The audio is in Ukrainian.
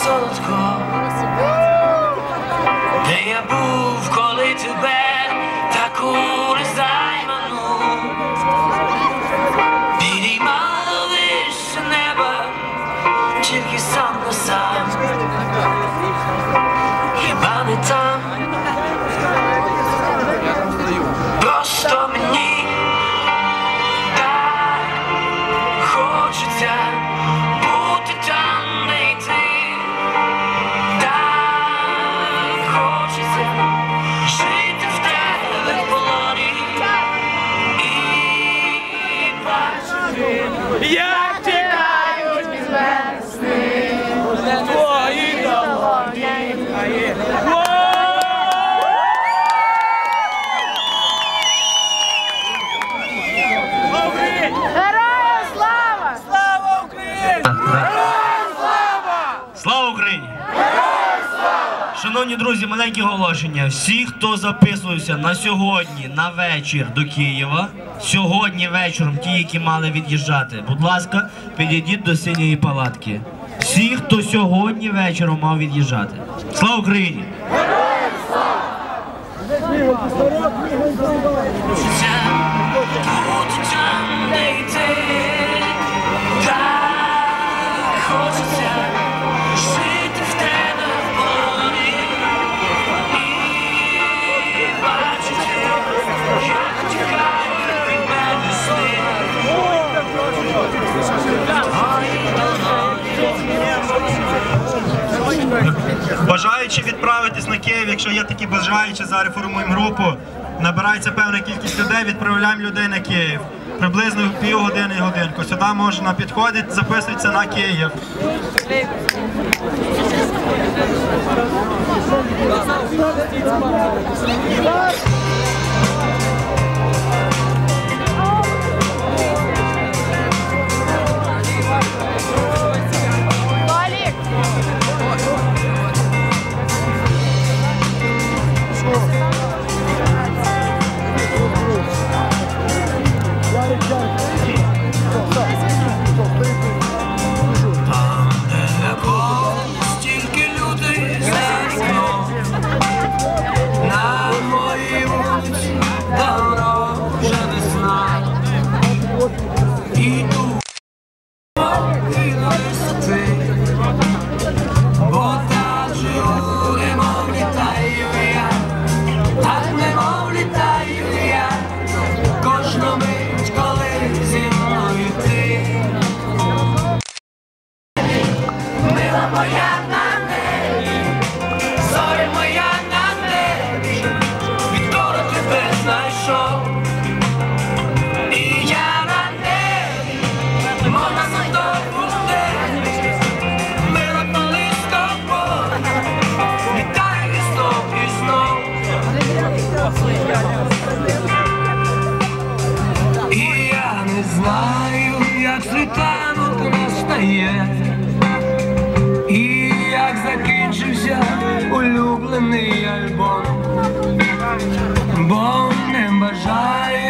солодко, де я був, коли тебе таку незайману підіймало вище неба, тільки сам на сам. Хіба не там? Просто мені так хочеться бути там, де й ти. Так хочеться жити в тебе в полоні і бачити, як тікають від весни твої долоні. Героям слава! Слава Україні! Героям Слава! Слава Україні! Героям слава! Шановні друзі, маленьке оголошення. Всі, хто записувався на сьогодні, на вечір до Києва, сьогодні вечором, ті, які мали від'їжджати, будь ласка, підійдіть до синьої палатки. Всі, хто сьогодні вечором мав від'їжджати. Слава Україні! Героям слава! бути там, де й ти. Так хочеться жити в тебе в полоні і бачити, як тікають від мене сни. Бажаючи відправитись на Київ, якщо є такі бажаючі, зараз формуємо групу, набирається певна кількість людей, відправляємо людей на Київ. Приблизно півгодини і годинку. Сюди можна підходити, записуйтесь на Київ. Стільки людей за вікном, на моїй вулиці давно вже весна. Іду і до висоти, бо так живу, немов літаю я, так немов літаю я, кожну мить, коли зі мною ти. Мила моя на небі, зоря моя на небі, відколи тебе знайшов. І я на небі, мов на садовому небі, мила коли з тобою, літаю знов і знов. І я не знаю, як світанок настає, і як закінчився улюблений альбом, бо не бажаю